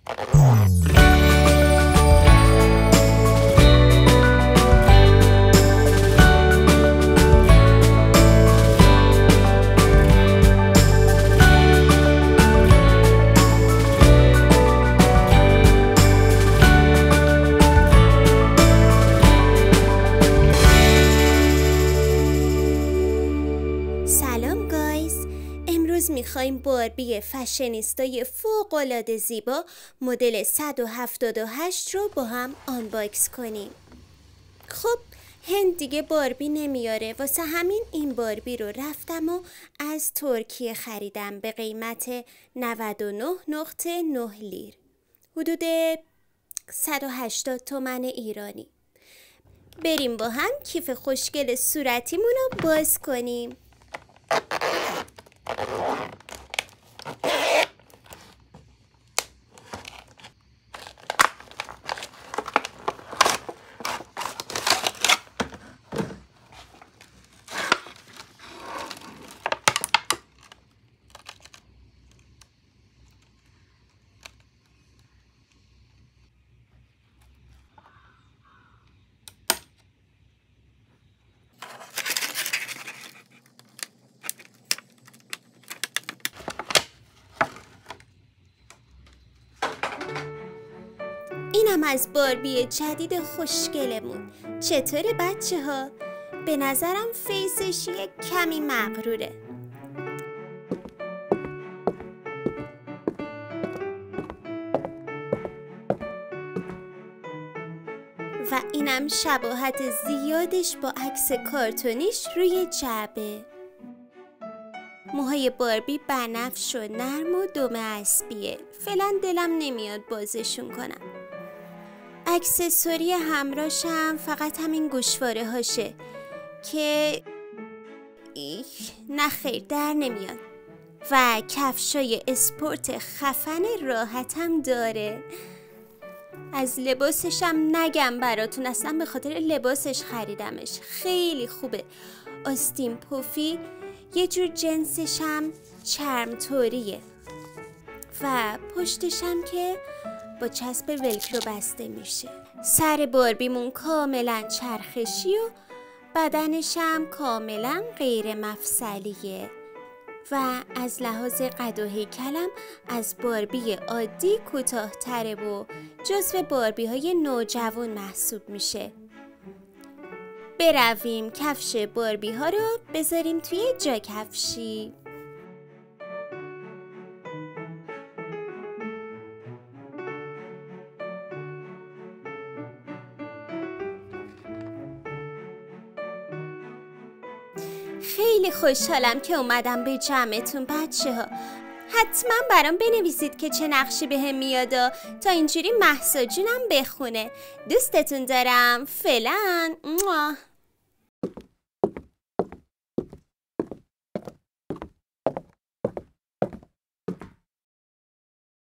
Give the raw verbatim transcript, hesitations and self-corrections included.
میخوایم باربی فشنیستای فوق‌العاده زیبا مدل صد و هفتاد و هشت رو با هم آنباکس کنیم. خب هند دیگه باربی نمیاره، واسه همین این باربی رو رفتم و از ترکیه خریدم به قیمت نود و نه نقطه نه لیر، حدود صد و هشتاد تومن ایرانی. بریم با هم کیف خوشگل صورتیمون رو باز کنیم. اینم از باربی جدید خوشگلمون. چطوره بچه ها؟ به نظرم فیسش یک کمی مغروره. و اینم شباهت زیادش با عکس کارتونیش روی جعبه. موهای باربی بنفش و نرم و دم اسبیه. فعلا دلم نمیاد بازشون کنم. اکسسوری همراهشم فقط همین گوشواره هاشه که نه خیر در نمیاد. و کفشای اسپورت خفن راحتم داره. از لباسشم نگم براتون، اصلا به خاطر لباسش خریدمش. خیلی خوبه، آستین پوفی، یه جور جنسشم چرم طوریه و پشتشم که با چسب ولکرو بسته میشه. سر باربیمون کاملا چرخشی و بدنشم کاملا غیر مفصلیه و از لحاظ قد و هیکلم از باربی عادی کوتاه‌تره و جزو باربی های نوجوان محسوب میشه. برویم کفش باربی ها رو بذاریم توی جا کفشی. خیلی خوشحالم که اومدم به جمعتون بچه ها. حتما برام بنویسید که چه نقشی به هم میادا تا اینجوری مهسا جونم بخونه. دوستتون دارم. فعلا.